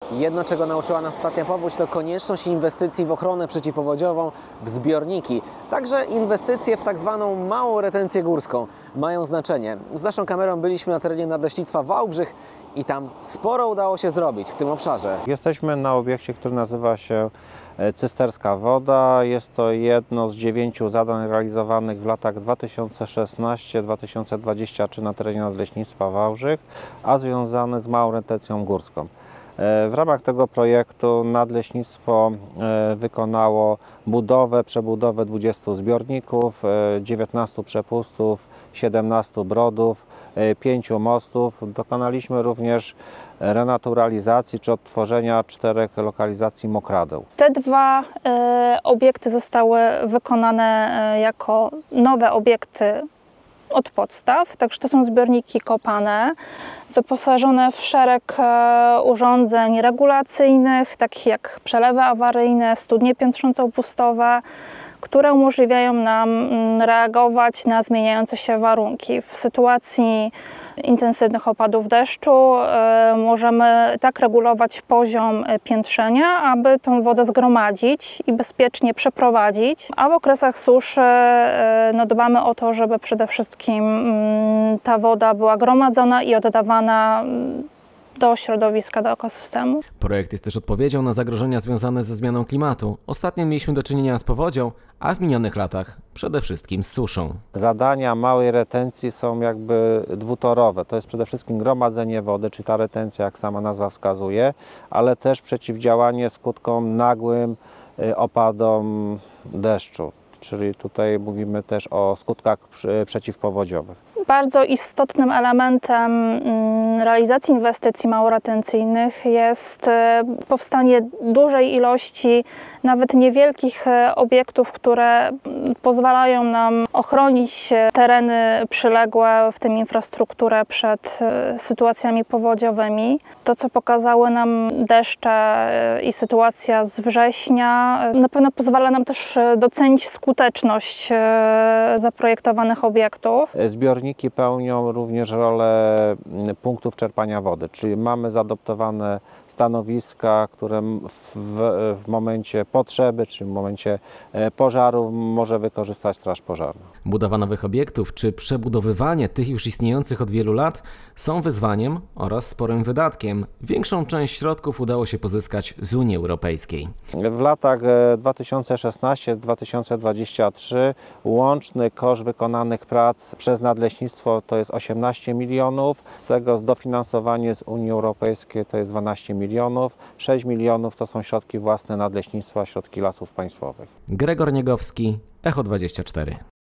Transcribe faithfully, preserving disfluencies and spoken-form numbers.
Jedno, czego nauczyła nas ostatnia powódź, to konieczność inwestycji w ochronę przeciwpowodziową, w zbiorniki. Także inwestycje w tak zwaną małą retencję górską mają znaczenie. Z naszą kamerą byliśmy na terenie Nadleśnictwa Wałbrzych i tam sporo udało się zrobić w tym obszarze. Jesteśmy na obiekcie, który nazywa się Cysterska Woda. Jest to jedno z dziewięciu zadań realizowanych w latach dwa tysiące szesnastym do dwa tysiące dwudziestego trzeciego na terenie Nadleśnictwa Wałbrzych, a związane z małą retencją górską. W ramach tego projektu Nadleśnictwo wykonało budowę, przebudowę dwudziestu zbiorników, dziewiętnastu przepustów, siedemnastu brodów, pięciu mostów. Dokonaliśmy również renaturalizacji czy odtworzenia czterech lokalizacji mokradeł. Te dwa e, obiekty zostały wykonane e, jako nowe obiekty od podstaw, także to są zbiorniki kopane, wyposażone w szereg e, urządzeń regulacyjnych, takich jak przelewy awaryjne, studnie piętrząco-opustowe, które umożliwiają nam reagować na zmieniające się warunki. W sytuacji intensywnych opadów deszczu e, możemy tak regulować poziom piętrzenia, aby tą wodę zgromadzić i bezpiecznie przeprowadzić, a w okresach suszy e, no, dbamy o to, żeby przede wszystkim m, ta woda była gromadzona i oddawana do środowiska, do ekosystemu. Projekt jest też odpowiedzią na zagrożenia związane ze zmianą klimatu. Ostatnio mieliśmy do czynienia z powodzią, a w minionych latach przede wszystkim z suszą. Zadania małej retencji są jakby dwutorowe. To jest przede wszystkim gromadzenie wody, czyli ta retencja, jak sama nazwa wskazuje, ale też przeciwdziałanie skutkom nagłym opadom deszczu. Czyli tutaj mówimy też o skutkach przeciwpowodziowych. Bardzo istotnym elementem realizacji inwestycji małoretencyjnych jest powstanie dużej ilości nawet niewielkich obiektów, które pozwalają nam ochronić tereny przyległe, w tym infrastrukturę, przed sytuacjami powodziowymi. To, co pokazały nam deszcze i sytuacja z września, na pewno pozwala nam też docenić skuteczność zaprojektowanych obiektów. Zbiorniki pełnią również rolę punktów czerpania wody, czyli mamy zaadoptowane stanowiska, które w, w, w momencie potrzeby, czy w momencie pożaru może wykorzystać Straż Pożarna. Budowa nowych obiektów czy przebudowywanie tych już istniejących od wielu lat są wyzwaniem oraz sporym wydatkiem. Większą część środków udało się pozyskać z Unii Europejskiej. W latach dwa tysiące szesnastym do dwa tysiące dwudziestego trzeciego łączny koszt wykonanych prac przez Nadleśnictwo to jest osiemnaście milionów, z tego dofinansowanie z Unii Europejskiej to jest dwanaście milionów, sześć milionów to są środki własne Nadleśnictwa, środki Lasów Państwowych. Gregor Niegowski, Echo dwadzieścia cztery.